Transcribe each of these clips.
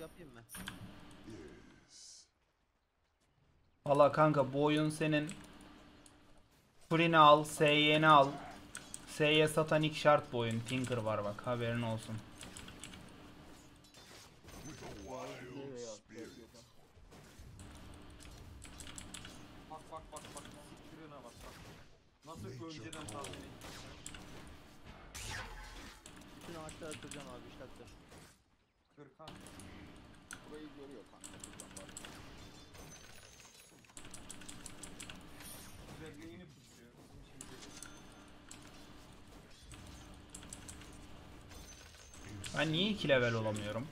Yapayım mı? Valla kanka bu oyun senin Furin'i al, SY'ni al. SY satanik şart bu oyun. Tinker var bak, haberin olsun. Bak bak bak bak. Siktirine bak bak. Nasıl önceden tahmin ettim. Bütün ağaçları kıracağım abi işaretler. Kırkan. Burayı görüyor kanka. Buradan bak. Güzelliğini pusuyor. Bizim şeyde. Ben niye 2 level olamıyorum?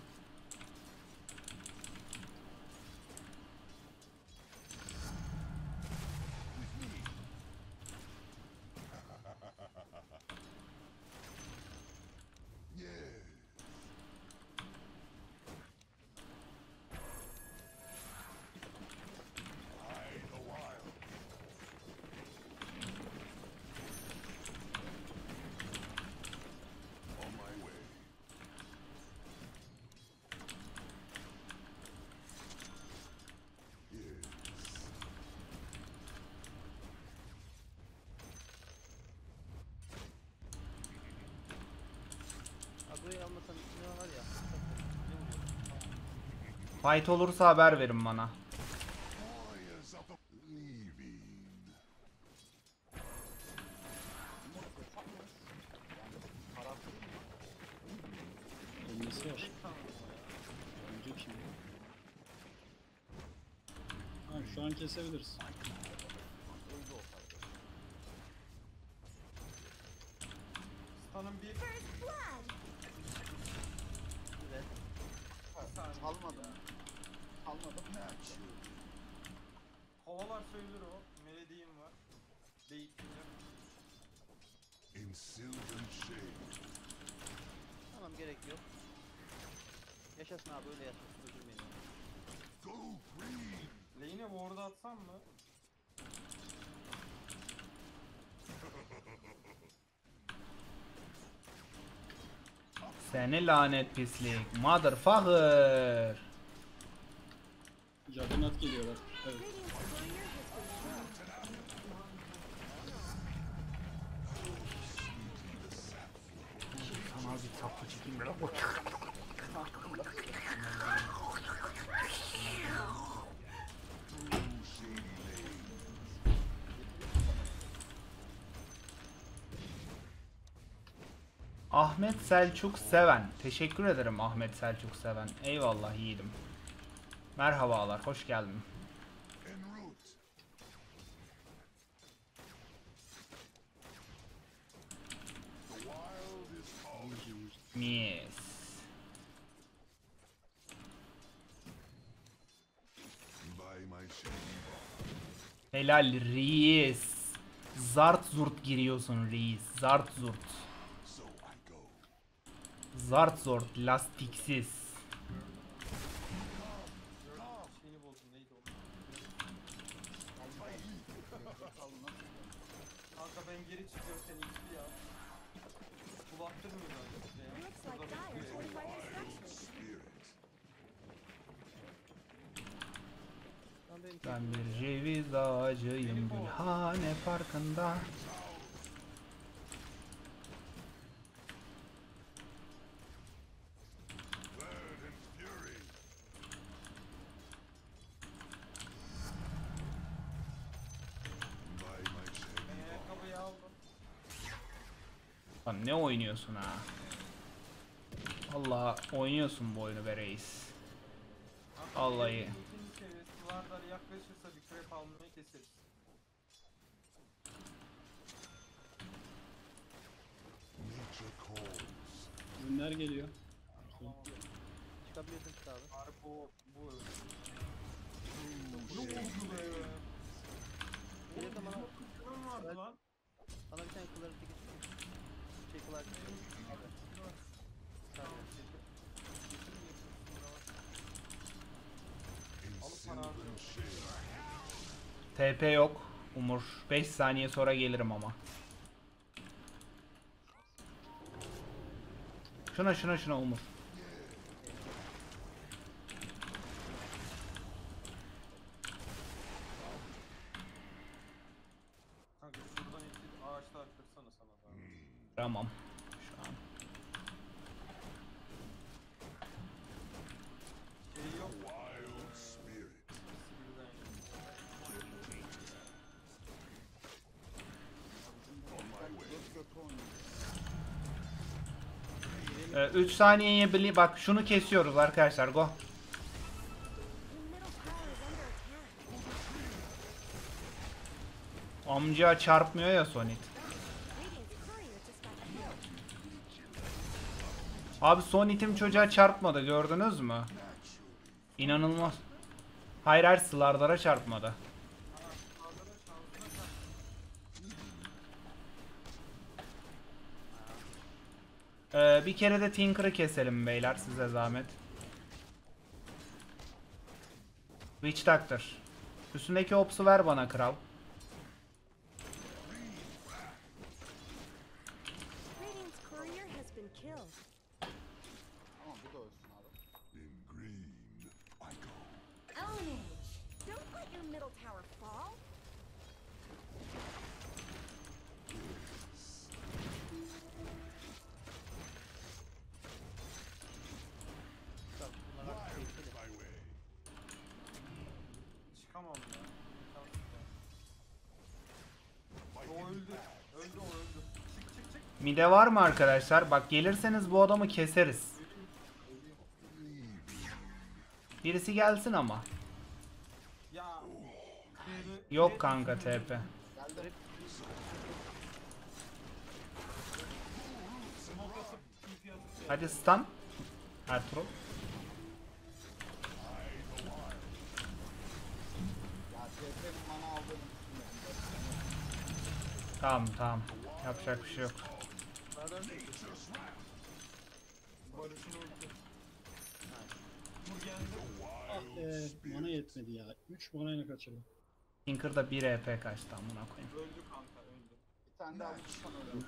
Agro'yu almasan içine var ya. Ne vuruyor? Fight olursa haber verin bana. Ölmesi var. Ölecek şimdi. Ha, şu an kesebiliriz. Stan'ın bir Güzel. saniye. Almadım. Almadım. Ne açıyor? Kovalar söyler o. Melediğim var. Değiştireceğim. In sylvan shade. Tamam gerek yok. Yaşasın abi öyle yaşasın öldürmeyin onu. Go green. Lane'e ward atsam mı? Seni lanet pislik. Motherfucker. Juggernaut geliyor bak. Evet. Sana bir saplı çekeyim de. Ahmet Selçuk Seven. Teşekkür ederim Ahmet Selçuk Seven. Eyvallah yiğidim. Merhabalar, hoş geldin. En route. The wild is calling. Mis. By my shade. Helal reis. Zart zurt giriyorsun reis. Zart zurt. So I go. Zart zort lastiksiz. Şeyini bozdum neydi o? Kanka ben geri çıkıyorum sen iyisi ya. Bulattırmıyor böyle ya. Looks like Dire's fortified their structures. Spirit. Lan benim Ben bir ceviz ağacıyım Gülhane Parkı'nda. Bird and fury. By my shade. Ben ayakkabıyı aldım. Lan ne oynuyorsun ha? Allah oynuyorsun bu oyunu be reis. Vallahi. İkinci seviyesi Vardar yaklaşırsa bir krep almayı keseriz. Nature calls. Ürünler geliyor. çıkabiliyorsun çık abi. Harbi bu öyle. Çok oldu be. Gelirse bana, Kıçım vardı lan. bana bir tane kılları çekil. Şey kılar çekil. Abi. Tamam. In Alıp para sylvan harcıyorum. shade. TP yok. Umur. 5 saniye sonra gelirim ama. Şuna Umur. 3 saniyeye bak şunu kesiyoruz arkadaşlar. Go. Your middle tower is under attack. Amca çarpmıyor ya Sonit. Radiant's courier just got killed. Abi Sonit'im çocuğa çarpmadı, gördünüz mü? İnanılmaz. Hayır hayır, Slardar'a çarpmadı. Bir kere de Tinker'ı keselim beyler, size zahmet. Witch Doctor. Üstündeki ops'u ver bana kral. Radiant's courier has been killed. Tamam bu da ölsün abi. In green, I go. Ownage! Don't let your middle tower fall. Tamam, bunlar artık tehlikeli. My way. Çıkamam ya. O öldü. Öldü o öldü. Çık çık çık. Mide var mı arkadaşlar? Bak gelirseniz bu adamı keseriz. Birisi gelsin ama. Ya. Yok kanka TP. Geldi. Smoke atıp TP atıp Hadi stun. Ertuğrul. Ya TF'nin mana aldığını düşünmedim. Tamam tamam. Yapacak bir şey yok. Bana döndü. Barış'ın öldü. Bu geldi. Ah mana yetmedi ya. 3 manayla kaçırdım. Tinker'da 1 EP kaçtı amına koyayım. Öldü kanka öldü. Bir tane daha vurursan öyle.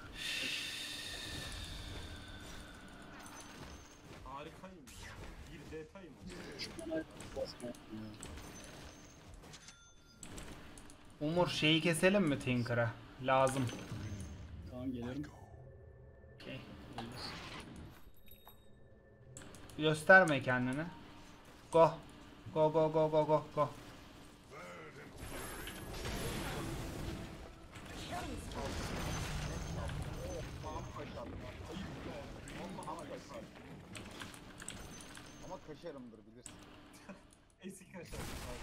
Harikayım. Bir detayım. 3 manayla basma yaptım ya. Umur şeyi keselim mi Tinker'a? Lazım. Tamam gelirim. Okey. Olmaz. Gösterme kendini. Go. Go go go go go go. Ama kaşarımdır bilirsin. Eski kaşar.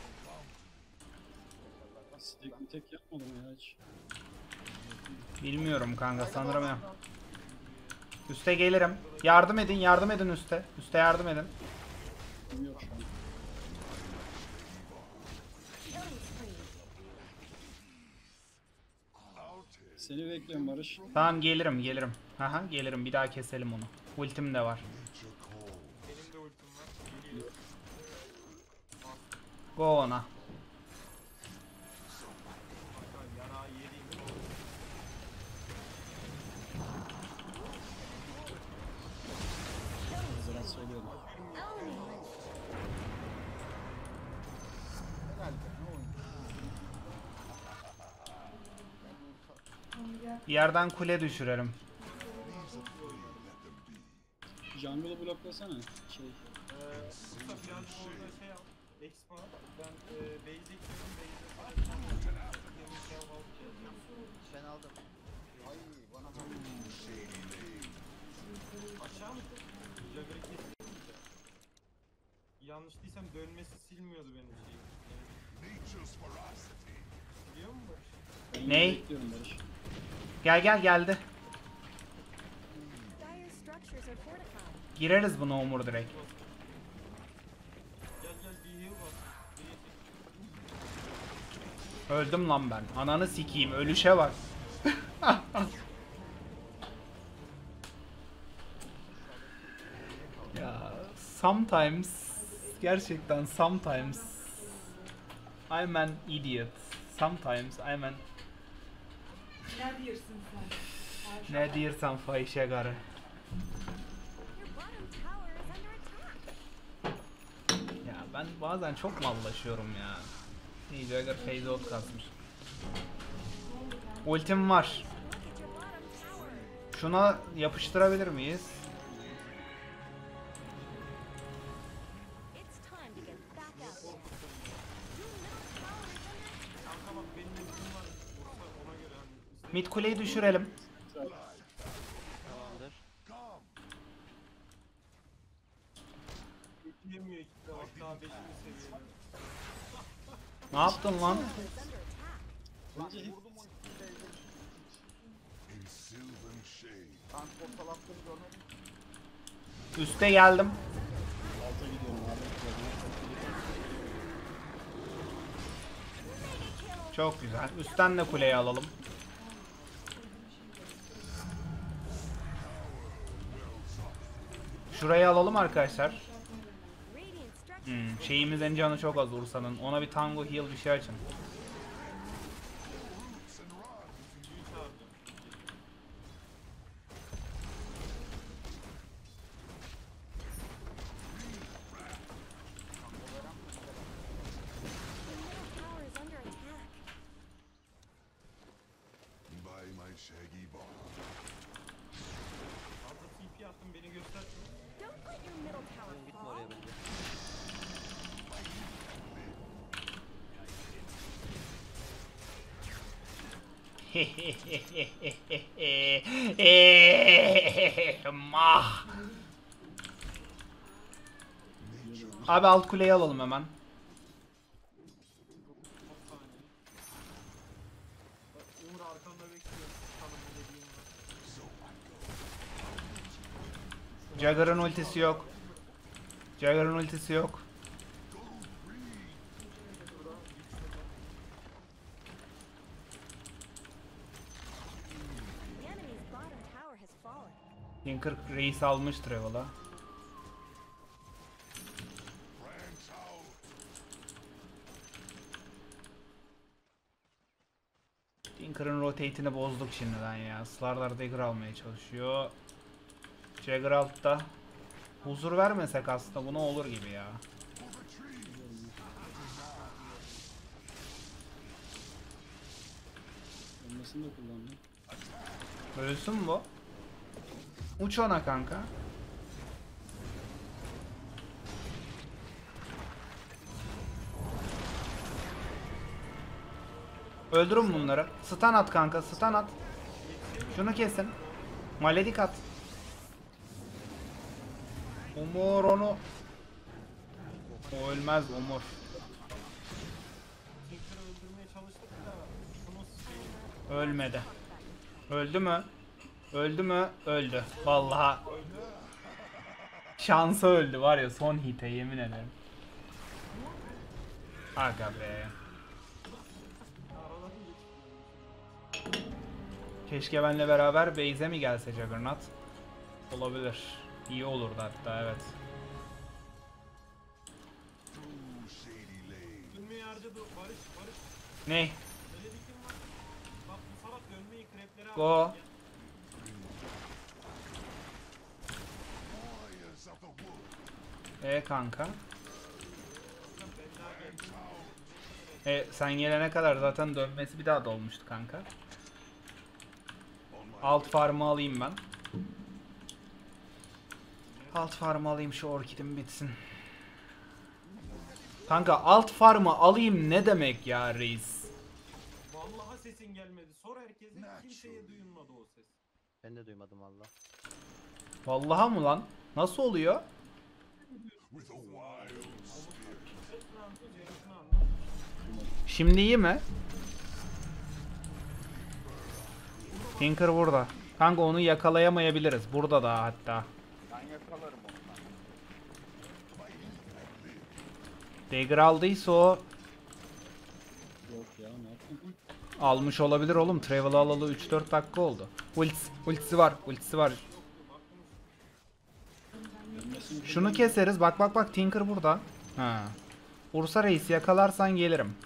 Stack'ini tek yapmadım ya hiç. Bilmiyorum kanka, sanırım ya. Üste gelirim. Yardım edin, yardım edin üste. Üste yardım edin. Kim yok şu an. Killing spree. Seni bekliyorum Barış. Tamam gelirim gelirim. Aha gelirim, bir daha keselim onu. Ultim de var. Benim de ultim var. Geliyor. Go ona. Kanka yarağı yediğim. Ziraat söylüyorum. Ownage! Herhalde ne oyun? Bir yerden kule düşürelim. Jungle'ı bloklasana. Şey. Usta birazcık orada şey al. Expo al. Ben base'e gidiyorum. Ben aldım. Ay bana Aşağı mı? Jagger'ı kestim. Yanlış değilsem dönmesi silmiyordu benim şeyi. Nature's ferocity. Biliyor musun Barış? Ben Ney? bekliyorum Barış. Gel gel, geldi. Dire structures are fortified. Gireriz buna Umur direkt. Gel gel bir heal bas. Bir Öldüm lan ben. Ananı sikeyim, ölüşe bak. Ya sometimes, gerçekten sometimes I'm an idiot. Sometimes I'm an... Ne diyorsun sen? Ne diyorsan fahişe karı. Your bottom tower is under attack. Ya ben bazen çok mallaşıyorum ya. İyi, Jagger phase out kasmış. Ultim var. Look at your bottom tower. Şuna yapıştırabilir miyiz? It's time to get back up. Your middle tower is under attack. kanka bak benim ultim var. Vursa ona göre hani. Mid kuleyi düşürelim. Tamamdır. Yemiyor ikisi de bak daha 5. seviyede. Ne yaptın lan? Bence hep Vurdum ultiyi base'e. In sylvan shade. Tank portal attığını görmedim. Üste geldim. alta gidiyorum abi. Çok güzel. Üstten de kuleyi alalım. Şurayı alalım arkadaşlar. Radiant structure. Şeyimizin canı çok az Ursa'nın. Ona bir tango heal bir şey açın. Your middle tower is under attack. By my shaggy ball. Fazla TP attım beni göster. Don't let your middle tower Gitme fall. oraya bence. Mah. Abi alt kuleyi alalım hemen. 10 saniye. Bak, Uğur arkanda bekliyor. Tanım dediğim var. Jagger'ın ultisi yok. Jagger'ın ultisi yok. The enemy's bottom tower has fallen. Tinker reis almış Travel'a. Branch out. Tinker'ın rotate'ini bozduk şimdiden ya. Slardar Dagger almaya çalışıyor. Jagger altta. Huzur vermesek aslında buna olur gibi ya. Olmasını da kullandım. Ölsün bu. Uç ona kanka. Öldürün bunları. Stun at kanka, stun at. Şunu kesin. Maledik at. Umur onu. O ölmez Umur. Tinker'ı öldürmeye çalıştık da şunu şey Ölmedi. Öldü mü? Öldü mü? Öldü. Vallahi. Şansa öldü var ya son hite yemin ederim. Aga be. Keşke benle beraber base'e mi gelse Juggernaut? Olabilir. İyi olurdu hatta evet. Too shady lane. dönmeyi harcadı Barış. Ne? Öyle bir kim var? Bak bu salak dönmeyi kreplere harcadı. Go. Warriors of the wood. Kanka. Sen gelene kadar zaten dönmesi bir daha dolmuştu kanka. Alt farmı alayım ben. Alt farmı alayım şu orkidim bitsin. Kanka alt farmı alayım ne demek ya reis? Vallahi sesin gelmedi. Sor herkese kimseye duyulmadı o ses. Ben de duymadım valla. Vallahi mı lan? Nasıl oluyor? With a wild spirit. Yarısını anlat, yarısını anlat. Şimdi iyi mi? Tinker burada. Kanka onu yakalayamayabiliriz. Burada da hatta. Ben yakalarım onu. Dagger aldıysa o Yok ya ne yaptın? almış olabilir oğlum. Travel alalı 3-4 dakika oldu. Ultisi var. Ultisi var. Ölmesini Şunu keseriz. Bak bak bak Tinker burada. Ha. Ursa Reis yakalarsan gelirim.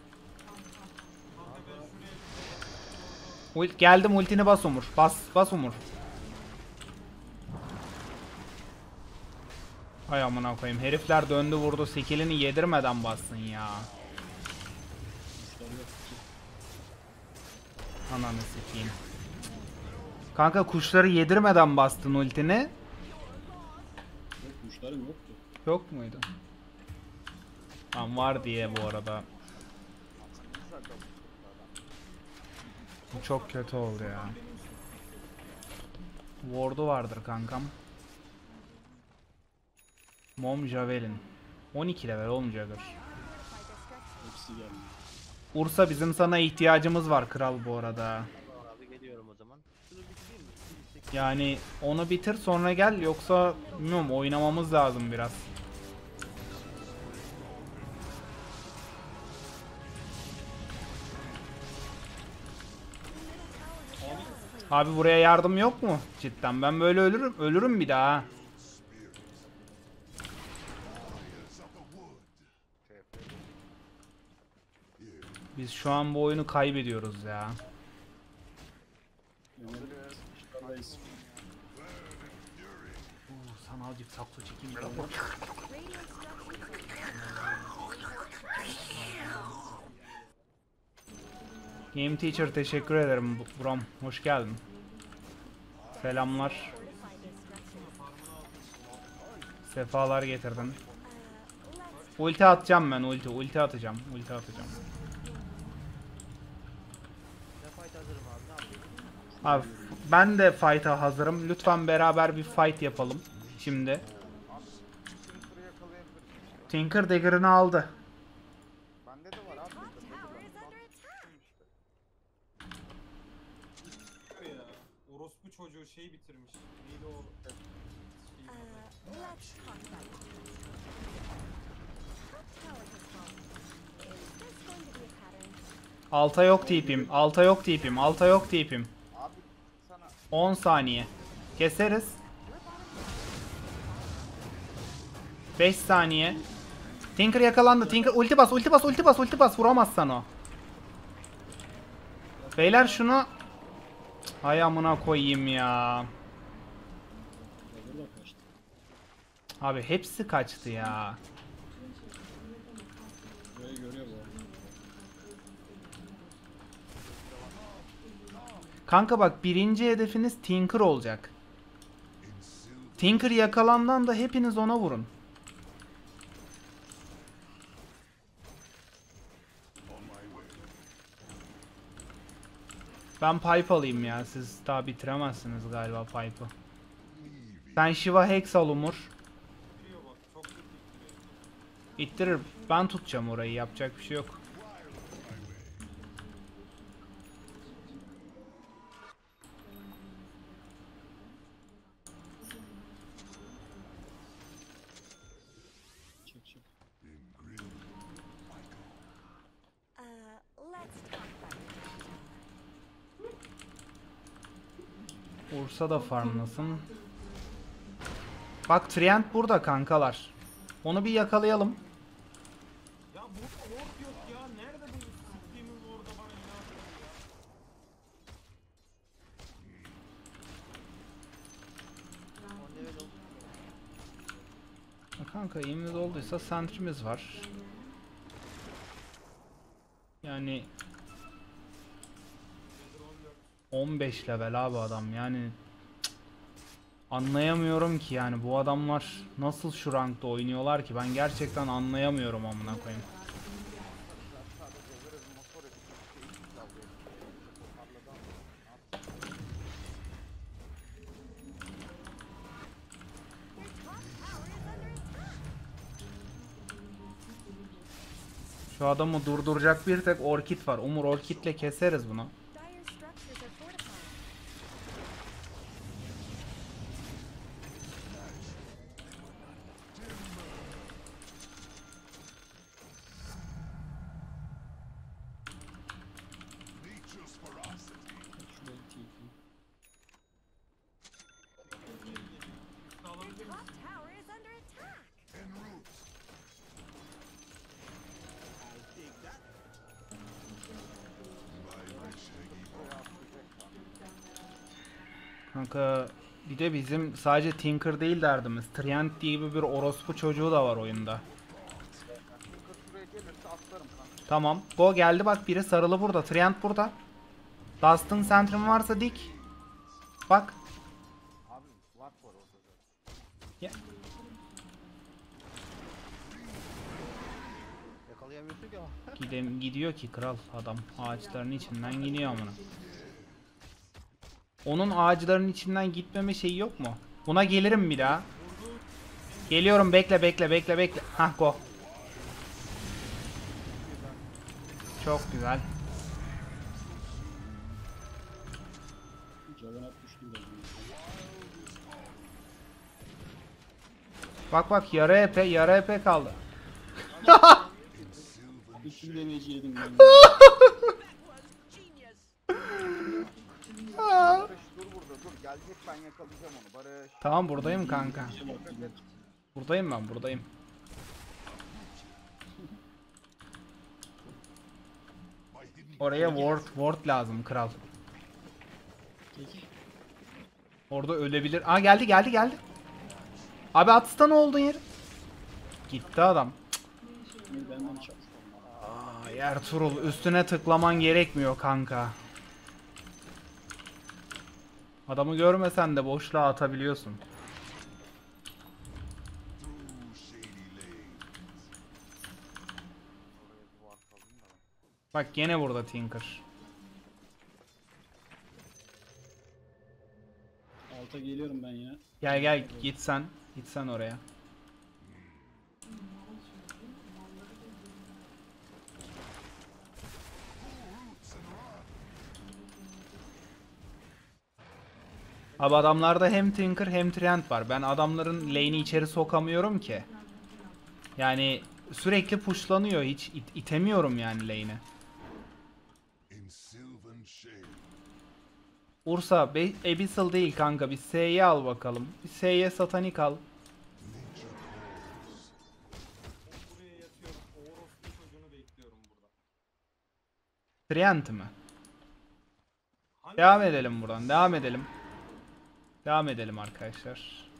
Geldim ultini bas Umur. Bas Umur. Hay amına koyayım. Herifler döndü vurdu. Skill'ini yedirmeden bassın ya. Ananı sikeyim. Kanka kuşları yedirmeden bastın ultini. Yok kuşlarım yoktu. Yok muydu? Tam var diye bu arada. Bu çok kötü oldu ya. Ward'u vardır kankam. Mom Javelin. 12 level olmayacak. Hepsi geldi. Ursa bizim sana ihtiyacımız var kral bu arada. Tamam abi geliyorum o zaman. Şunu bitireyim mi? 28. Yani onu bitir sonra gel yoksa bilmiyorum oynamamız lazım biraz. Abi buraya yardım yok mu cidden? Ben böyle ölürüm bir daha. Biz şu an bu oyunu kaybediyoruz ya. Dışarıdayız. Sana azıcık sakso çekeyim. Radiant structures Game Teacher teşekkür ederim Brom. Hoş geldin. Selamlar. fortified structures. Sefalar getirdin. Let's Ulti atacağım ben ulti atacağım. Ben fight hazırım abi. Ne yapayım? Abi ben de fight'a hazırım. Lütfen beraber bir fight yapalım şimdi. Tinker'ı yakalayabiliriz. Tinker Dagger'ını aldı. Bende de var abi. top tower is under attack. Ya, orospu çocuğu şey bitirmiş. Neydi o? Let's talk about it. Top tower has fallen. Is this going to be a pattern? Alta yok tipim. Abi sana 10 saniye. Keseriz. 5 saniye. Tinker yakalandı. Tinker ulti bas. Vuramazsan o. Beyler şunu hay amına koyayım ya. Dagger da kaçtı. Abi hepsi kaçtı ya. Burayı görüyor bu arada. Kanka bak birinci hedefiniz Tinker olacak. Tinker yakalandan da hepiniz ona vurun. Ben pipe alayım ya. Siz daha bitiremezsiniz galiba pipe'ı. Sen Shiva Hex al Umur. Bitiriyor bak. Çok kötü bitiriyor. İttirir. Ben tutacağım orayı. Yapacak bir şey yok. Çık. Let's talk about it. Ursa da farmlasın. Bak Trient burada kankalar. Onu bir yakalayalım. Ya burada ward yok ya. Nerede bu siktiğimiz orada bana inanmıyor ya. On level oldu. Kanka iyimiz olduysa sentrimiz var. Yani 15 level abi adam yani cık, anlayamıyorum ki yani bu adamlar nasıl şu rankta oynuyorlar ki ben gerçekten anlayamıyorum amına koyayım. Şu adamı durduracak bir tek Orchid var. Umur Orchid'le keseriz bunu. Dire structures are fortified. Nature's ferocity Şurayı TP. Your top tower is under attack. and roots. My shaggy Kanka bir de bizim sadece Tinker değil derdimiz. Trient gibi bir orospu çocuğu da var oyunda. Tinker şuraya gelirse atlarım kanka. Tamam. Go geldi bak biri sarılı burada. Trient burada. Dust'ın centrum varsa dik. Bak. Abi var orada zaten. Ya. Yakalayamıyorsun ki ama. Gidiyor ki kral adam. Ağaçların içinden gidiyor amına. Onun ağaçların içinden gitmeme şeyi yok mu? Buna gelirim bir daha. Geliyorum bekle. Hah go. Çok güzel. Juggernaut düştüm de. Bak bak yarı EP kaldı. Bütün damage'i yedim ben. Barış dur burada dur. Gelecek ben yakalayacağım onu Barış. Tamam buradayım kanka. Buradayım ben buradayım. Oraya ward lazım kral. Orada ölebilir. Aa geldi. Abi atsana olduğun yer. Gitti adam. Benden çal. Aa, Ertuğrul üstüne tıklaman gerekmiyor kanka. Adamı görmesen de boşluğa atabiliyorsun. Through shady lanes. Bak gene burada Tinker. Alta geliyorum ben ya. Gel git sen oraya. Abi adamlarda hem Tinker hem Treant var. Ben adamların lane'i içeri sokamıyorum ki. Yani sürekli pushlanıyor. Hiç itemiyorum yani lane'i. In sylvan shade. Ursa Abyssal değil kanka. Bir S'ye al bakalım. Bir S'ye Satanik al. Nature calls. Buraya yatıyorum. O orospu çocuğunu bekliyorum burada. Treant mi? Hangi Devam edelim buradan. Devam edelim arkadaşlar.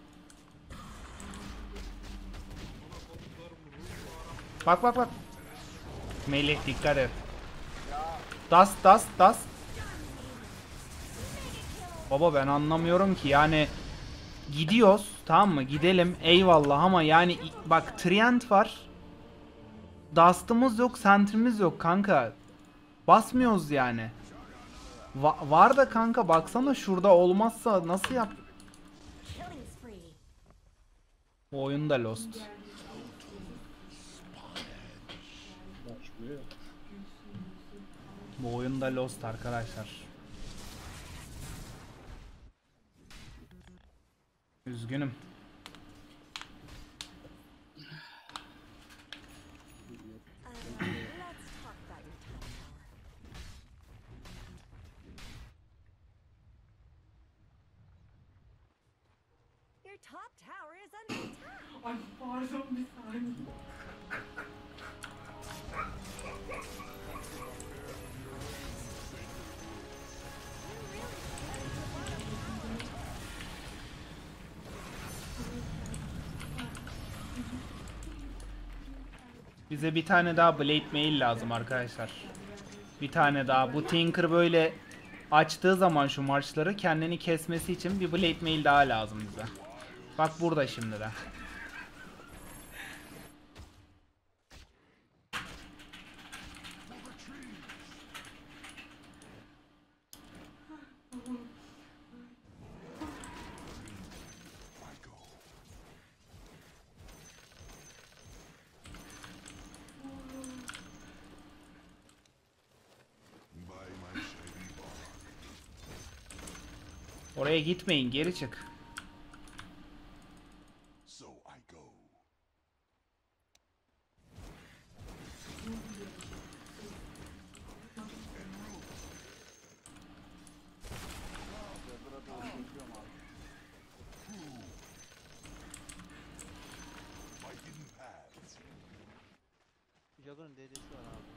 Bak. Melih dikkat et. Dust. Baba ben anlamıyorum ki yani gidiyoruz tamam mı gidelim eyvallah ama yani bak Treant var. Dust'ımız yok, Sentry'miz yok kanka. Basmıyoruz yani. Var da kanka baksana şurada olmazsa nasıl yap? Killing spree. Bu oyun da lost. Başlıyor. Bu oyun da lost arkadaşlar. Üzgünüm. Let's talk about your top tower. Your top tower is under attack. Ay pardon bir saniye. Bize bir tane daha Blade Mail lazım arkadaşlar. Bir tane daha. Bu Tinker böyle açtığı zaman şu marşları kendini kesmesi için bir Blade Mail daha lazım bize. Bak burada şimdi de. By my shady bar. Oraya gitmeyin, geri çık. So I go. Burada doğru geçiyorum abi. My hidden paths. Jagun'un DD'si var abi.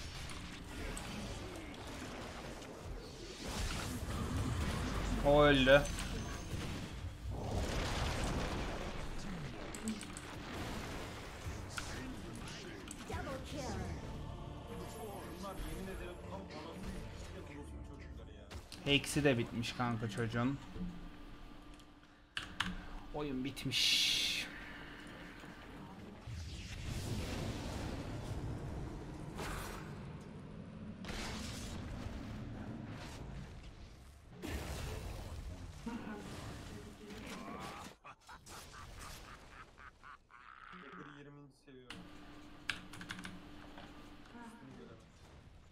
O öldü. Double kill. Bunlar yemin ederim tam anasını s**eyim orospu çocukları ya. Eksi de bitmiş kanka çocuğun. Oyun bitmiş. Tekeri 20. seviyorum. Üstünü göremez.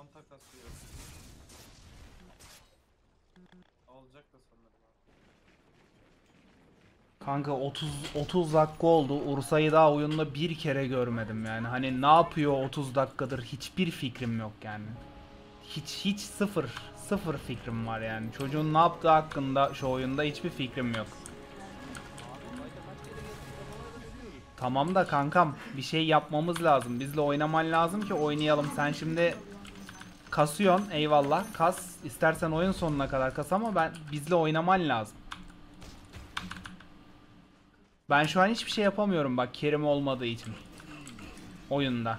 Manta kasıyor. Alacak da sanırım abi. Kanka 30 dakika oldu. Ursa'yı daha oyunda bir kere görmedim yani. Hani ne yapıyor 30 dakikadır hiçbir fikrim yok yani. Hiç sıfır fikrim var yani. Çocuğun ne yaptığı hakkında şu oyunda hiçbir fikrim yok. Tamam da kankam bir şey yapmamız lazım. Bizle oynaman lazım ki oynayalım. Sen şimdi kasıyorsun, eyvallah. Kas. İstersen oyun sonuna kadar kas ama bizle oynaman lazım. Ben şu an hiçbir şey yapamıyorum bak Kerim olmadığı için. Oyunda.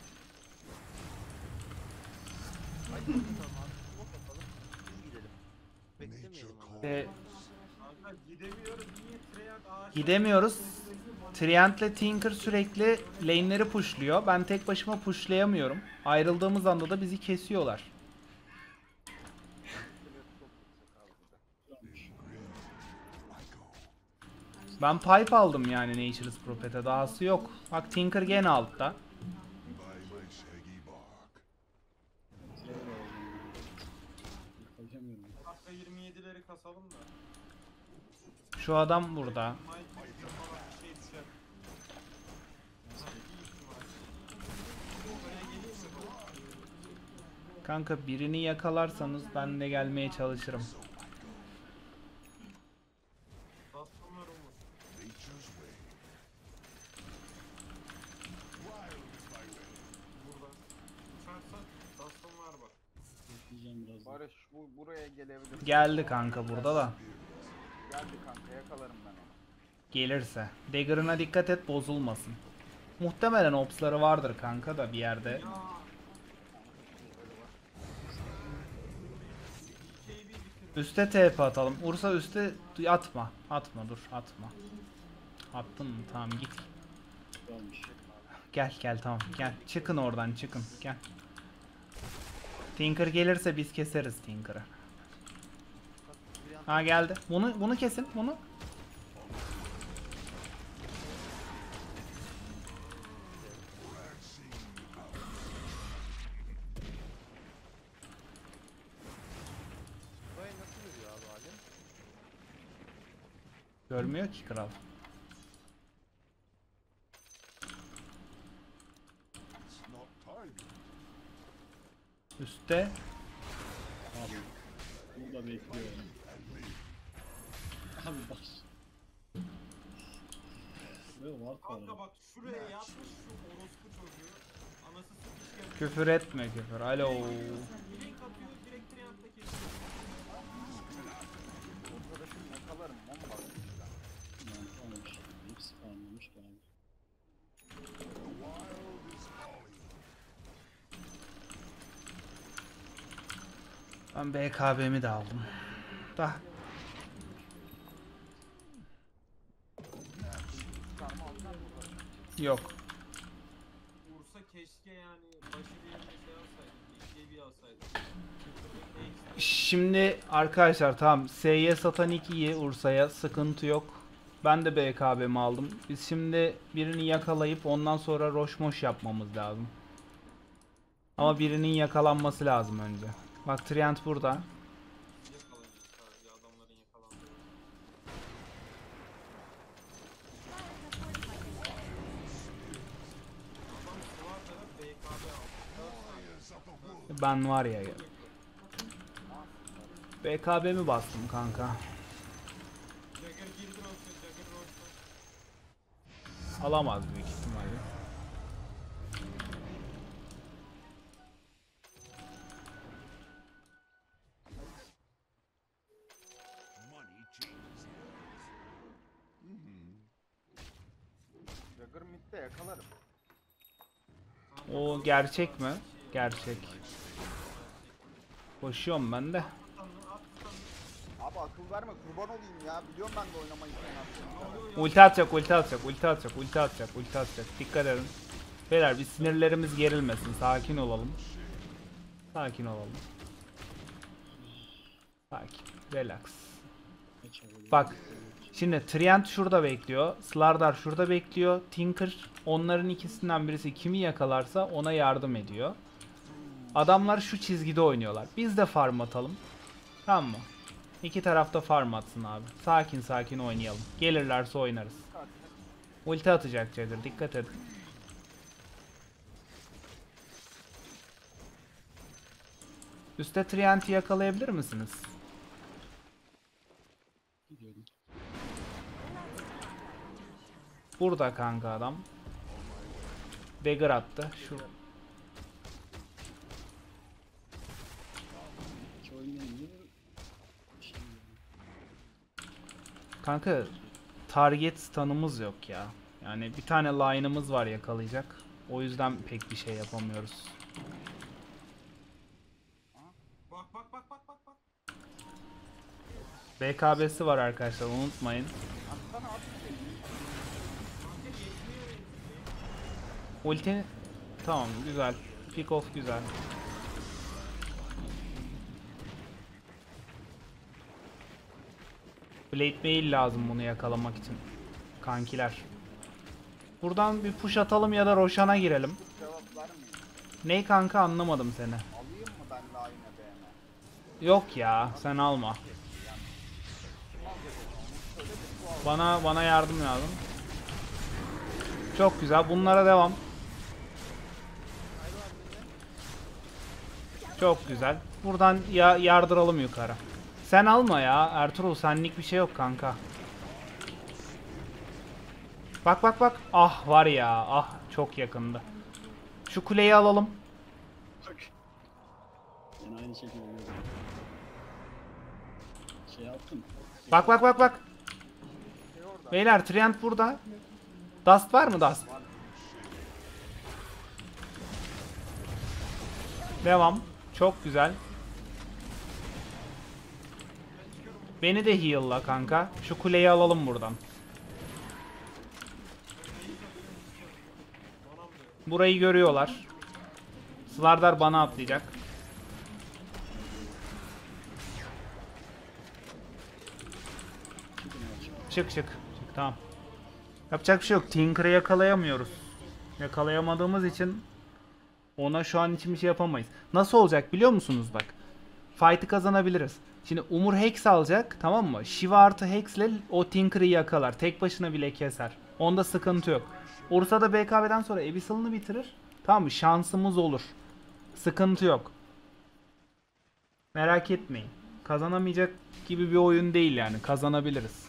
Hadi bakalım abi. Smoke yapalım. Biz gidelim. Beklemeyelim abi. Kanka gidemiyoruz. Niye Treyarch ağaç? Gidemiyoruz. Triant'le Tinker sürekli lane'leri pushluyor. Ben tek başıma pushlayamıyorum. Ayrıldığımız anda da bizi kesiyorlar. Ben pipe aldım yani Nature's Prophet'e. Dahası yok. Bak Tinker gene altta. By my shaggy bark. Yakalayamıyorum. Dakika 27'leri kasalım da. Şu adam burada. Mike falan bir şey düşer. Oraya geleyim mi? Kanka birini yakalarsanız ben de gelmeye çalışırım. Bastımlar olur. Nature's way. Wild is my way. Burada. Uçarsa bastımlar var. Bekleyeceğim biraz daha. Barış buraya gelebilir. Geldi kanka burada da. Geldi kanka yakalarım ben onu. Gelirse. Dagger'ına dikkat et bozulmasın. Muhtemelen ops'ları vardır kanka da bir yerde. Üste TP atalım. Ursa üste atma. Atma dur atma. Attın mı? Tamam git. Varmış. Gel tamam gel. Çıkın oradan çıkın. Gel. Tinker gelirse biz keseriz Tinker'ı. Ha geldi. Bunu kesin. Bunu. Burayı nasıl görüyor abi halim? Görmüyor ki kral. It's not time. Üste. Abi. Burada bekliyor. Abi bak. Şuraya var Kanka kaldı. bak şuraya yatmış şu orospu çocuğu. Anası sıkışken. Küfür etme küfür. Alo. Direkt atıyor direkt Treyarch'ta kesiyor. Arkadaşım yakalarım bomba. Yani olmuş. Hepsi kalmamış ki abi. Wild is calling. Ben BKB'mi de aldım. Da. Yok. Vursa keşke yani başı bir şey alsaydı. İlk bir alsaydı. Şimdi arkadaşlar tamam SY Satanik iyi Ursa'ya sıkıntı yok. Ben de BKB'mi aldım. Biz şimdi birini yakalayıp ondan sonra roşmoş yapmamız lazım. Ama birinin yakalanması lazım önce. Bak Trient burada. Yakalanacak sadece adamların yakalandığı. Adam sıvar taraf BKB aldı. Fires of the wood. Ben var ya. BKB'mi bastım kanka. Jagger girdi olsa Jagger olsa. Alamaz büyük ihtimalle. Money changes hands. Jagger midde yakalarım. O gerçek mi? Gerçek. Koşuyorum ben de. Abi akıl verme kurban olayım ya. Biliyorum ben de oynamayı sen Ulti atacak, ulti atacak, ulti atacak, ulti atacak, ulti atacak. Dikkat edin. Beyler bir sinirlerimiz gerilmesin. Sakin olalım. Sakin olalım. Sakin. Relax. Kaç abi? Bak. Şimdi Trient şurada bekliyor. Slardar şurada bekliyor. Tinker onların ikisinden birisi kimi yakalarsa ona yardım ediyor. Adamlar şu çizgide oynuyorlar. Biz de farm atalım. Tamam mı? İki tarafta farm atsın abi. Sakin sakin oynayalım. Gelirlerse oynarız. Ulti atacak Jagger. Dikkat edin. Üste Trient'i yakalayabilir misiniz? Gidiyordum. Burada kanka adam. Dagger attı. Şu İki oynayınca bir şey yani. kanka target stun'ımız yok ya. Yani bir tane line'ımız var yakalayacak. O yüzden pek bir şey yapamıyoruz. Bak bak bak bak bak bak. BKB'si var arkadaşlar, unutmayın. Atsana at. Ulti tamam, güzel. Pick off güzel. Blade Mail lazım bunu yakalamak için. Kankiler. Buradan bir push atalım ya da Roshan'a girelim. Cevap vermeyin. Ney kanka, anlamadım seni. Alayım mı ben de aynı BM? Yok ya, sen alma. Bana yardım lazım. Çok güzel, bunlara devam. Çok güzel. Buradan yardıralım yukarı. Sen alma ya Ertuğrul, senlik bir şey yok kanka. Bak bak bak. Ah var ya, ah çok yakındı. Şu kuleyi alalım. Bak. Ben aynı şekilde oluyorum. Şey yaptım. Bak bak bak bak. Beyler Trient burada. Dust var mı Dust? Devam. Çok güzel. Beni de heal'la kanka. Şu kuleyi alalım buradan. Burayı görüyorlar. Slardar bana atlayacak. Çık çık. Çık tamam. Yapacak bir şey yok. Tinker'ı yakalayamıyoruz. Yakalayamadığımız için ona şu an için bir şey yapamayız. Nasıl olacak biliyor musunuz bak. Fight'ı kazanabiliriz. Şimdi Umur Hex alacak, tamam mı? Shiva artı Hex ile o Tinker'ı yakalar. Tek başına bile keser. Onda sıkıntı yok. Ursa da BKB'den sonra Abyssal'ını bitirir. Tamam mı? Şansımız olur. Sıkıntı yok. Merak etmeyin. Kazanamayacak gibi bir oyun değil yani. Kazanabiliriz.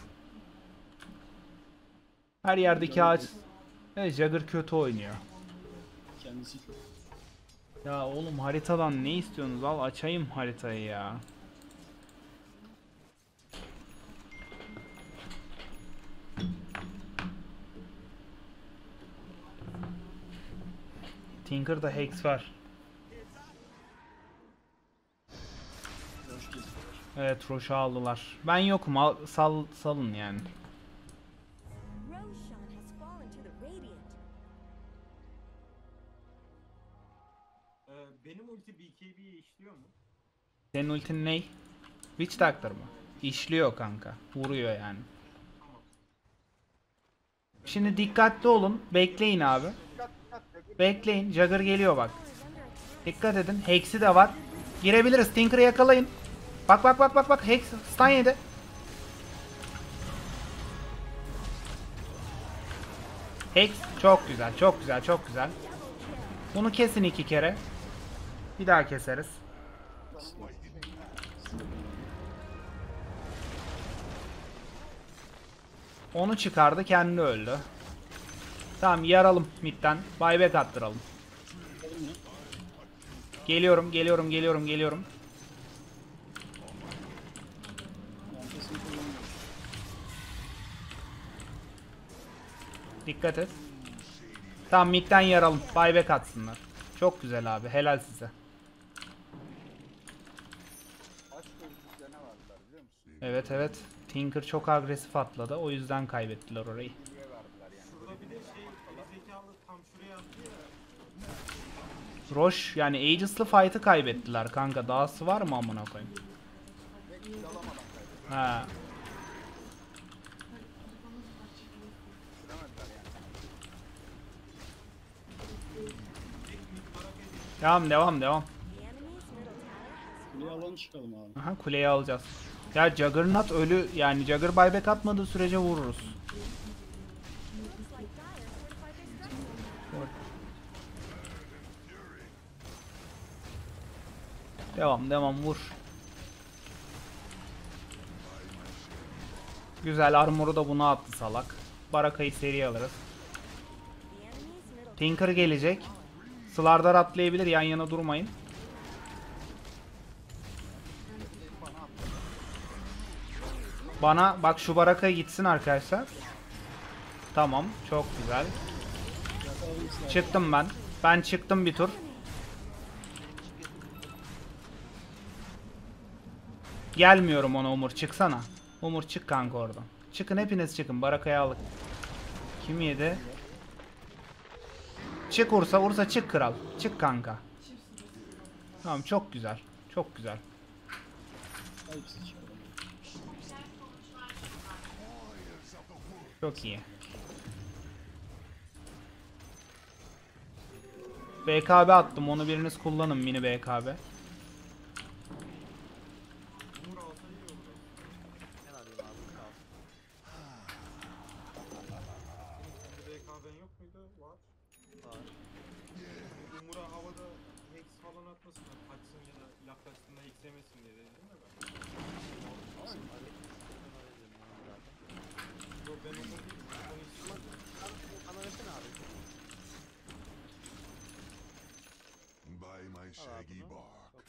Her yerdeki ağaç... Evet, Jagger kötü oynuyor. Kendisi Ya oğlum haritadan ne istiyorsunuz? Al açayım haritayı ya. Tinker'da Hex var. hoş geziyor. Evet, Roş'u aldılar. Ben yokum, salın yani. Roshan has fallen to the Radiant. Benim ulti BKB'ye işliyor mu? Senin ultin ney? Witch Doctor mı? İşliyor kanka. Vuruyor yani. Şimdi dikkatli olun. Bekleyin abi. Bekleyin. Jagger geliyor bak. Dikkat edin. Hex'i de var. Girebiliriz. Tinker'ı yakalayın. Bak bak bak bak bak. Hex stun yedi. Hex çok güzel. Çok güzel. Çok güzel. Bunu kesin 2 kere. Bir daha keseriz. Onu çıkardı, kendi öldü. Tamam, yaralım midden. Buyback attıralım. Geliyorum, geliyorum, geliyorum, geliyorum. Arkasını kullanmıyor. Dikkat et. Tamam, midden yaralım. Buyback atsınlar. Çok güzel abi, helal size. Aç gözlükle ne varlar biliyor musun? Evet evet. Tinker çok agresif atladı. O yüzden kaybettiler orayı. Niye verdiler yani? Şurada bir de şey gerizekalı tam şuraya attı ya. Roche yani Aegis'lı fight'ı kaybettiler kanka. Dahası var mı amına koyayım? Tek kill alamadan kaybettiler Ha. yani. Devam devam devam. çıkalım abi. Aha, kuleyi alacağız. Ya Juggernaut ölü, yani Jugger buyback atmadığı sürece vururuz. Looks like Dire fortified their structure. Devam devam, vur. Güzel, armoru da buna attı salak. Barakayı seri alırız. The enemy's middle Tinker gelecek. Slardar atlayabilir, yan yana durmayın. Bana bak, şu barakaya gitsin arkadaşlar. Tamam, çok güzel. Çıktım ben. Ben çıktım bir tur. Gelmiyorum ona Umur, çıksana. Umur çık kanka oradan. Çıkın, hepiniz çıkın, barakayı aldık. Kim yedi? Çık Ursa çık kral. Çık kanka. Tamam, çok güzel. Çok güzel. Hepsi çıkalım. Çok iyi. BKB attım, onu biriniz kullanın, mini BKB. Umur alsa iyi olur. Ben alayım abi. Sağ ol. Senin BKB'n yok muydu? Var. Var. Umur'a havada hex falan atmasın. Kaçsın ya da yaklaştığında hex yemesin diye dedim de ben. Yok ben Umur değilim. Onu istiyorum. Bana versene abi. By my shaggy bunu. bark.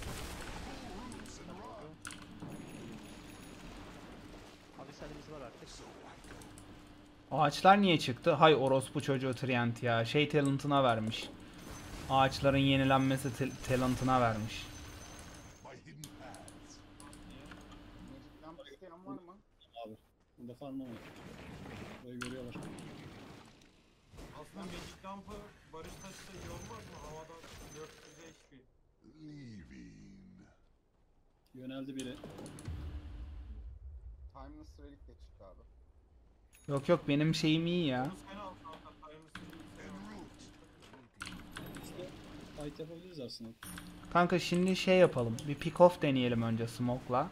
Abi serimiz var artık. Ağaçlar niye çıktı? Hay orospu çocuğu Trient ya. Şey talent'ına vermiş. Ağaçların yenilenmesi talent'ına vermiş. My hidden paths. Magic Lamp isteyen var mı? Abi. Burada farmlamayın. Burayı görüyorlar. Aslında Magic Lamp'ı Barış Taş'ta iyi olmaz mı? Havada 400 HP. Leaving. Yöneldi biri. Timeless Relic de çıktı abi. Yok yok, benim şeyim iyi ya. Onu sen al kanka. Timeless'ı sen al. İşte fight yapabiliriz aslında. Kanka şimdi şey yapalım. Bir pick off deneyelim önce smoke'la.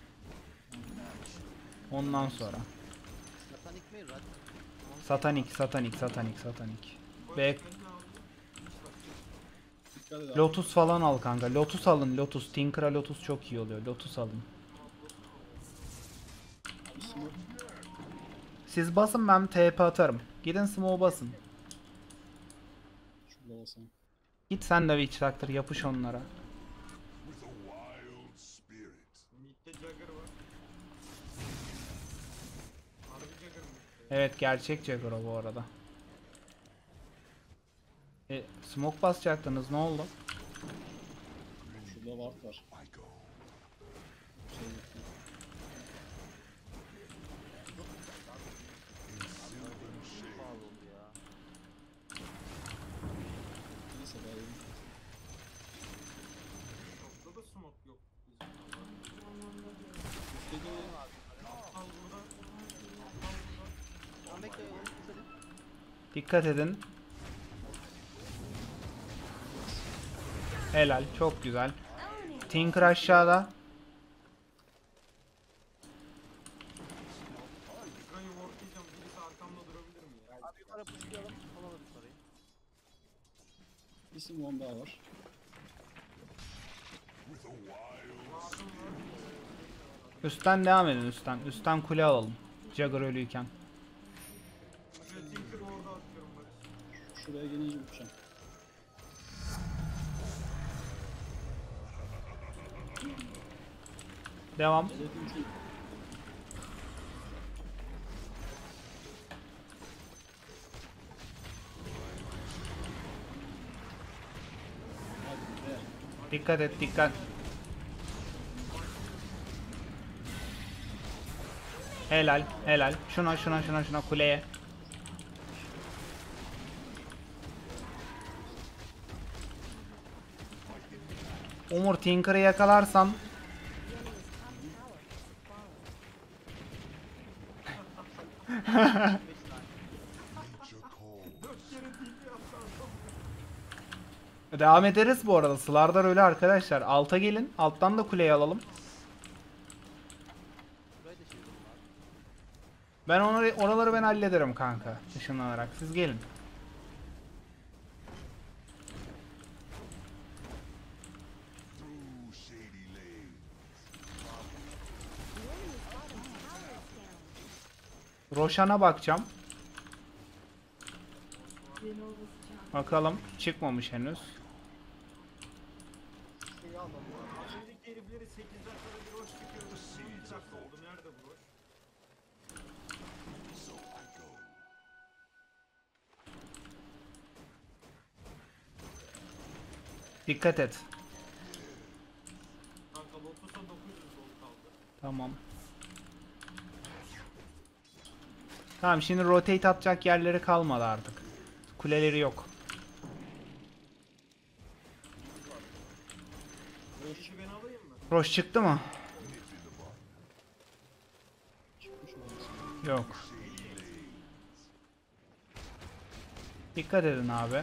Ondan sonra. Satanik mi? Rad. Satanik. Be Dikkat et abi. Lotus falan al kanka. Lotus alın, Lotus. Tinker'a Lotus çok iyi oluyor. Lotus alın. Smoke Siz basın, ben TP atarım. Gidin smoke basın. şurada olsam. Git sen de Witch Doctor, yapış onlara. With a wild spirit. Mid'de Jagger var. Harbi Jagger mı? Evet, gerçek Jagger o bu arada. Smoke basacaktınız, ne oldu? Şurada ward var. I go. Şey yok. Pahalı oldu ya. Neyse daha iyi. Topta da smoke yok. Üstteki Al burada. Tamam bekle, onu keselim. Dikkat edin. Helal, çok güzel. Tinker aşağıda. Şurayı worklayacağım. Birisi arkamda durabilir mi ya? Abi yukarı pushlayalım. Alalım yukarıyı. bir simon daha var. With a wild Lazım var. Üstten devam edin, üstten. Üstten kule alalım. Jagger ölüyken. Şuraya Tinker'ı orada atıyorum Barış. Şuraya gelince uçacağım. Devam. Hedefim şu. Hadi be. Dikkat et, dikkat. Helal. Şuna kuleye. Umur, Tinker'ı yakalarsan nature calls. devam ederiz bu arada. Slardar ölü arkadaşlar. Alta gelin. Alttan da kuleyi alalım. Ben oraları ben hallederim kanka. Işınlanarak. Siz gelin. Through shady lanes. The enemy's bottom tower is down. Roshan'a bakacağım. Yeni olacağım. Bakalım. Çıkmamış henüz. Şeyi alalım. Az önceki herifleri 8 dakikada bir hoş çıkıyordu. 12 dakika oldu. Nerede bu hoş? So I go. Dikkat et. Kanka Lotus'a 900 gold kaldı. Tamam. Tamam şimdi rotate atacak yerleri kalmadı artık. Kuleleri yok. Işi ben alayım mı? Roş çıktı mı? Çıkmış olması. Yok. Dikkat edin abi.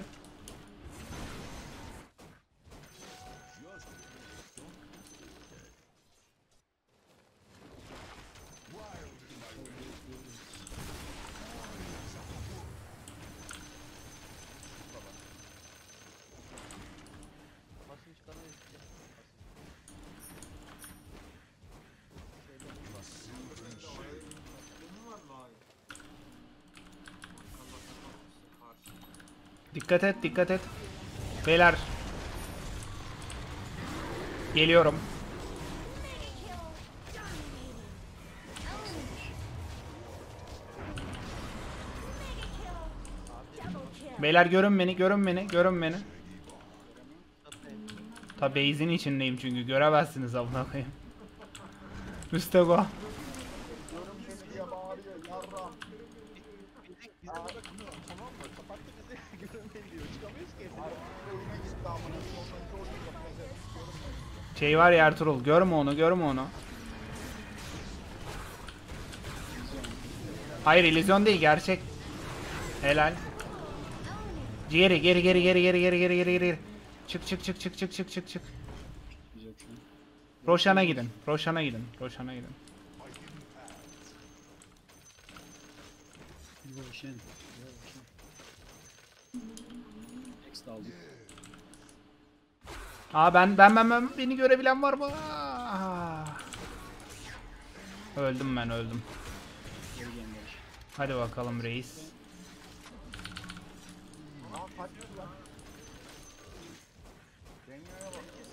Basınç kanı izleyeceğim. Benim var mı hayır? Allah kapatmışsın karşı. Dikkat et, dikkat et. Beyler. Geliyorum. Beyler görün beni, görün beni, görün beni. Ta base'in içindeyim çünkü göremezsiniz amına koyayım. Üste go. Diyorum beni diye bağırıyor yarram. Bize bakmıyor tamam mı? Kapattı bizi. Görünmeyin diyor. Çıkamıyoruz ki. Oyuna gitti amına. Sonunda oyunu yapacağım. Şey var ya Ertuğrul, görme onu, görme onu. Hayır, illüzyon değil, gerçek. Helal. Geri, geri, geri, geri, geri, geri, geri, geri, geri. Çık, çık, çık, çık, çık, çık, çık, çık. Güzel şu an. Roshan'a gidin, Roshan'a gidin, Roshan'a gidin. Roshan. Roshan. Next aldık. Aa ben beni görebilen var mı? Aa. Öldüm ben, öldüm. Geri gelmiş. Hadi bakalım reis. Aa kaç lan. Deniyor'a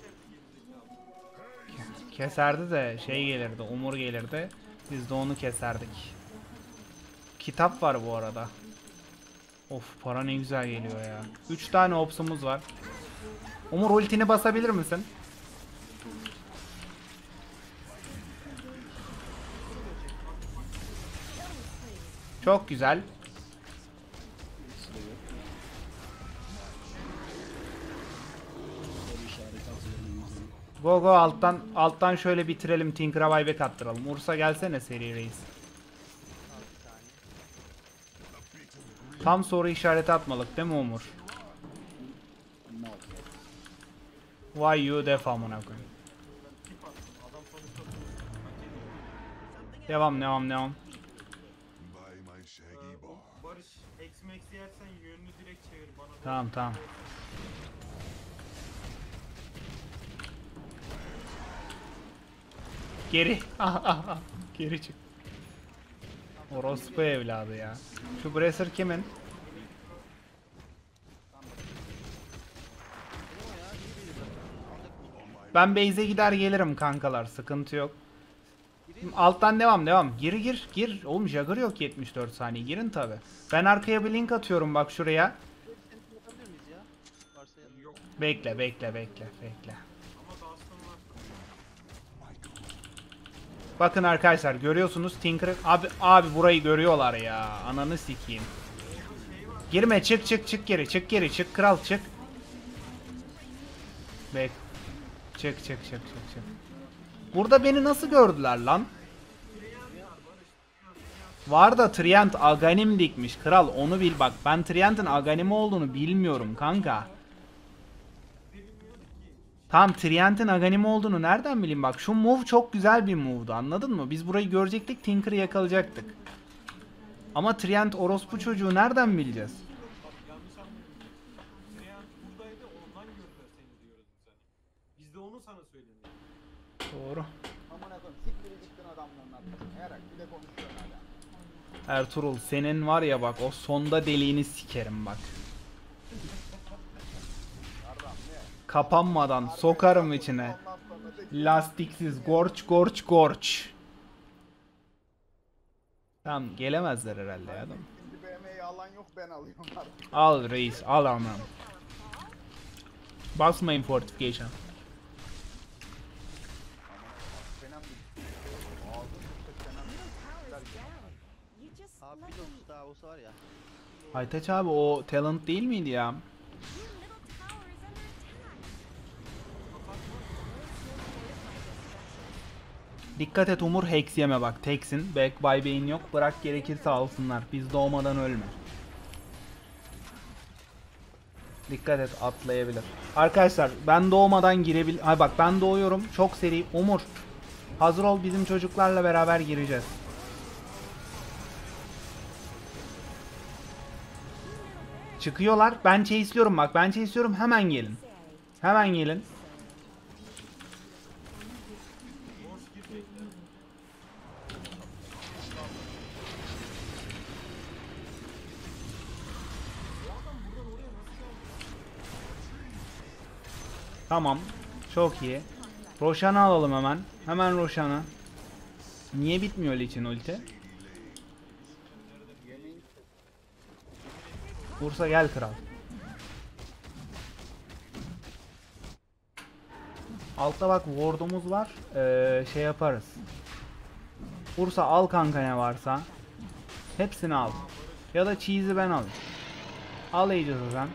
bak. Keserdi de şey gelirdi, Umur gelirdi. Biz de onu keserdik. Kitap var bu arada. Of para ne güzel geliyor ya. 3 tane opsumuz var. Umur ultini basabilir misin? Çok güzel. İkisi de yok. Soru işareti atıyorum yüzüne. Go go alttan şöyle bitirelim, Tinker'a buyback attıralım. Ursa gelsene seri reis. Tam soru işareti atmalık değil mi Umur? Mal. Why you def amına koyayım. Devam. By my shaggy bar. Barış, X-Max yersen yönünü direkt çevir bana. Tamam. Geri. Geri çık. Orospu evladı ya. Şu Bracer kimin? Ben base'e gider gelirim kankalar. Sıkıntı yok. Alttan devam. Gir. Oğlum Jagger yok 74 saniye. Girin tabi. Ben arkaya bir link atıyorum bak şuraya. Seni yapabilir miyiz ya? Varsa yanında. Yok Bekle. ama Dustin var. Bakın arkadaşlar görüyorsunuz Tinker abi burayı görüyorlar ya. Ananı sikeyim. Girme çık geri çık kral çık. Bek. Çık. Burada beni nasıl gördüler lan? Var da Trient Aghanim dikmiş kral onu bil bak. Ben Trient'in Aghanim olduğunu bilmiyorum kanka. Tamam Trient'in Aghanim olduğunu nereden bileyim bak. Şu move çok güzel bir move'du anladın mı? Biz burayı görecektik Tinker'ı yakalayacaktık. Ama Trient orospu çocuğu nereden bileceğiz? Bak yanlış anlayın. Treyarch buradaydı ondan gördüler seni diyoruz biz hani. Biz de onu sana söyledik. Doğru. Amına koyayım siktir gittin adamların arkasına. Yarak bir de konuşuyorsun hala. Ertuğrul senin var ya bak o sonda deliğini sikerim bak. Yarram ne? Kapanmadan sokarım içine. Ondan sonra de Lastiksiz gorç gorç gorç. Tamam gelemezler herhalde ya. ikinci BM'yi alan yok ben alıyorum artık. Al reis al amına. Basmayın fortification. Fenem bir ağzım tuttu fenem. Tower is down. You just Abi let bir de them. daha olsa var ya. Aytaç abi o talent değil miydi ya? Your middle tower is under attack. Dikkat et Umur hex yeme bak teksin. Back by Bane yok bırak gerekirse alsınlar. Biz doğmadan ölme. Dikkat et atlayabilir. Arkadaşlar ben doğmadan girebil... Ay bak ben doğuyorum çok seri. Umur hazır ol bizim çocuklarla beraber gireceğiz. Çıkıyorlar. Ben chase'liyorum bak. Ben chase'liyorum. Hemen gelin. Hemen gelin. Tamam. Çok iyi. Roshan'ı alalım hemen. Hemen Roshan'ı. Niye bitmiyor için ulti? Bursa gel kral. Altta bak ward'umuz var. Şey yaparız. Bursa al kanka ne varsa. Hepsini al. Ya da cheese'i ben alayım. Al Aegis o sen. No more top tower.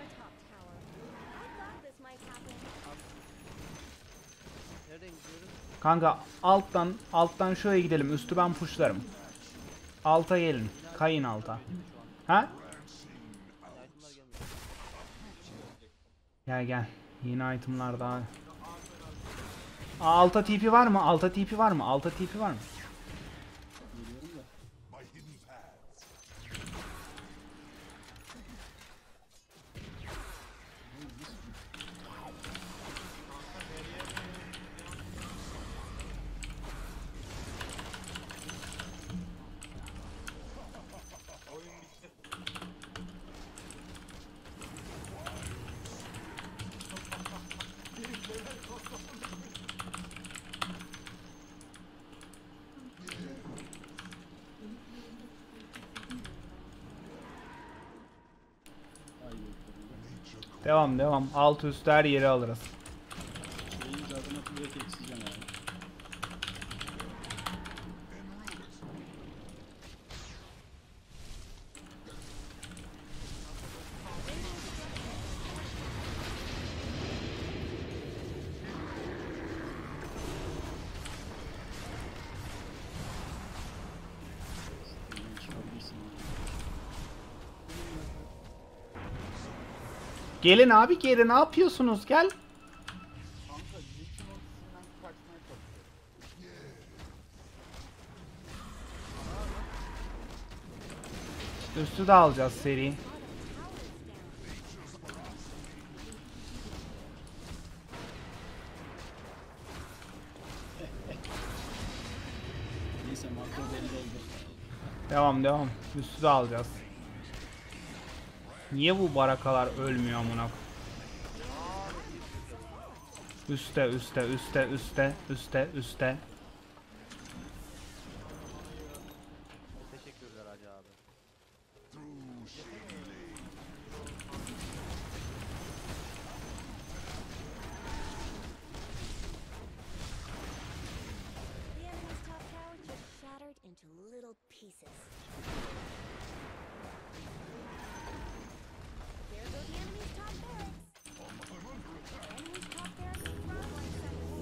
I thought this might happen. Nereden gidiyoruz? Kanka alttan şuraya gidelim. Üstü ben pushlarım. Alta gelin. Kayın alta. Ha? Itemlar gelmiyor. Gel gel. Yeni itemlar daha. Alta TP var mı? Alta TP var mı? Alta TP var mı? Geliyorum da. My hidden paths. Oyun bitti. Ay yok. Devam devam. Alt üst her yeri alırız. Şeyin zaten atıp direkt ekseceğim abi. Buradan çıkabilirsin abi. Gelin abi geri ne yapıyorsunuz? Gel. Kanka Lich'in ultisinden kaçmaya çalışıyorum. Üstü de alacağız seri. Neyse makro belli oldu. Devam devam. Üstü de alacağız. Niye bu barakalar ölmüyor amına? Üste üste üste üste üste üste. Teşekkürler Hacı abi. Through shady lanes. The enemy's top tower just shattered into little pieces. There go the enemy's top barracks. Enemy's top barracks is frontline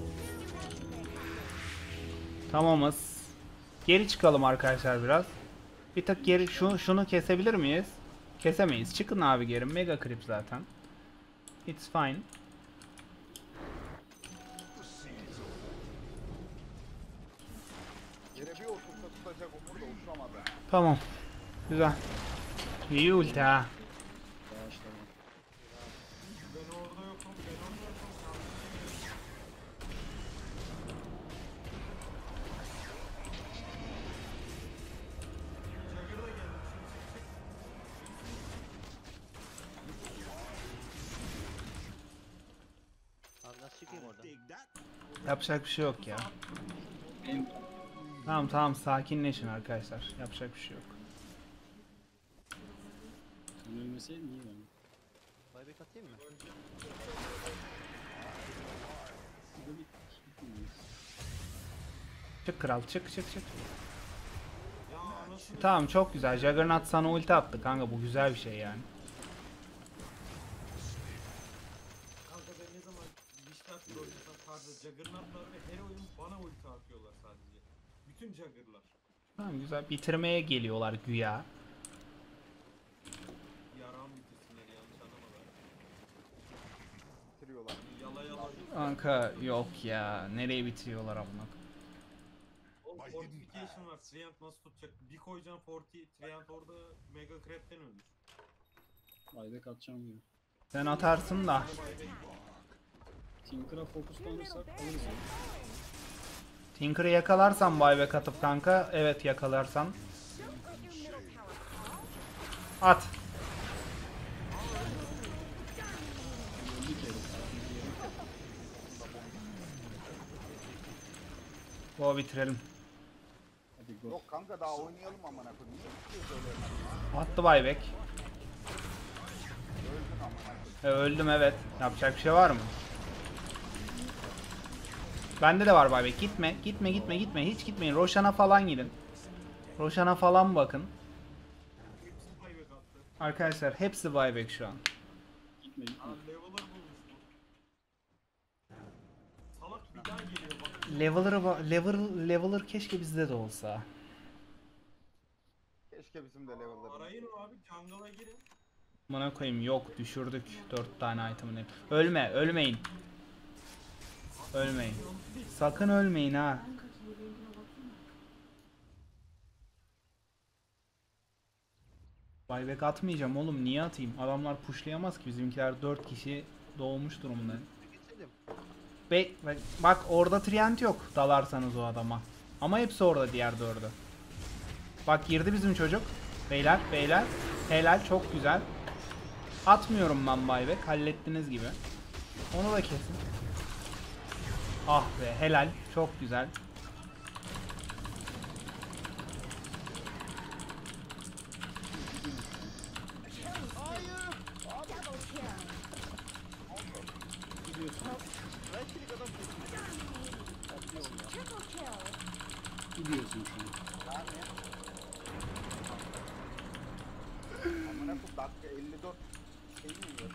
center. Tamamız. Geri çıkalım arkadaşlar biraz. Bir tık geri şunu kesebilir miyiz? Kesemeyiz. Çıkın abi geri. Mega creep zaten. It's fine. Yere bir otursa tutacak Umur da uçamadı. Tamam. Güzel. İyi ulti ha. Bağışlama. Ben orada yokum. Ben orada yokum. Jagger da geldi. Abi nasıl çıkayım oradan? Yapacak bir şey yok ya. En Tamam sakinleşin arkadaşlar. Yapacak bir şey yok. sen ölmeseydin iyi ben. Buyback atayım mı? Burada bir Çık kral çık. Ya anasını Tamam çok güzel. Juggernaut sana ulti attı kanka, bu güzel bir şey yani. kanka ben ne zaman Wishcraft oynasam tarzı Juggernaut'lar ve her oyun bana ulti atıyorlar sadece. Bütün Jugger'lar. Tamam güzel. Bitirmeye geliyorlar güya. Yaram bitirsinler yanlış anlamalar. Bitiriyorlar. Yala yala. Kanka yok ya. Nereye bitiriyorlar amına? O fortification var. Treant nasıl tutacak? Bir koyacaksın Treant orada Mega Crab'den ölür. Buyback atacağım gibi. Sen atarsın da. Tinker'a fokuslanırsak alırız ya. Tinker'ı yakalarsan buyback atıp kanka. Evet yakalarsan. Don't let your middle tower fall. At. Öldük herif. O bitirelim. Hadi go. Yok kanka daha oynayalım amına koyayım. Niye bitiyoruz öyle hemen ya? Attı buyback. Öldün amına koyayım. Öldüm evet. Yapacak bir şey var mı? Bende de var buyback. Gitme. Hiç gitmeyin. Roshan'a falan gidin. Roshan'a falan bakın. Hepsi buyback attı. Arkadaşlar hepsi buyback şu an. Gitme. Aa level'lar bulmuş bu. Salak bir daha geliyor bak. Leveler keşke bizde de olsa. Keşke bizim de level'larımız. Arayın abi jungle'a girin. Bana koyayım yok düşürdük 4 tane item'ını. Ölmeyin. Sakın ölmeyin ha. En kötü yediğine baksana. Buyback atmayacağım oğlum, niye atayım? Adamlar pushlayamaz ki, bizimkiler 4 kişi doğmuş durumda. Geçelim. Bak orada Treant yok dalarsanız o adama. Ama hepsi orada diğer 4'ü. Bak girdi bizim çocuk. Beyler. Helal çok güzel. Atmıyorum ben buyback, hallettiniz gibi. Onu da kesin. Ah be helal çok güzel. Double kill. Triple kill. Gidiyorsun sen. Amına koyayım dakika 54 şey mi yiyor?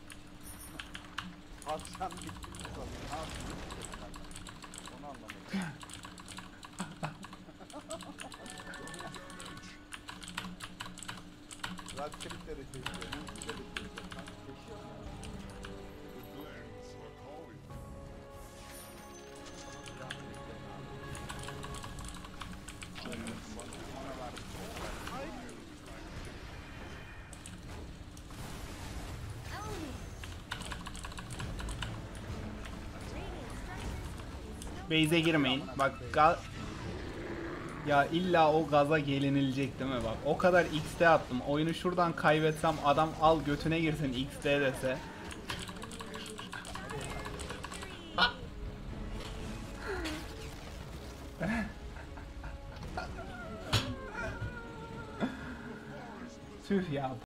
Akşam bitti mi sanıyor? Ne yapıyorsun? Onu anlamadım. Rock tripleri çeşiyor. Mümkünleri çeşiyor. Çeşiyor mu? The glens are calling. Base'e girmeyin. Bak ya illa o gaza gelinilecek değil mi bak. O kadar XT attım. Oyunu şuradan kaybetsem adam al götüne girsin XT dese. Tüh ya.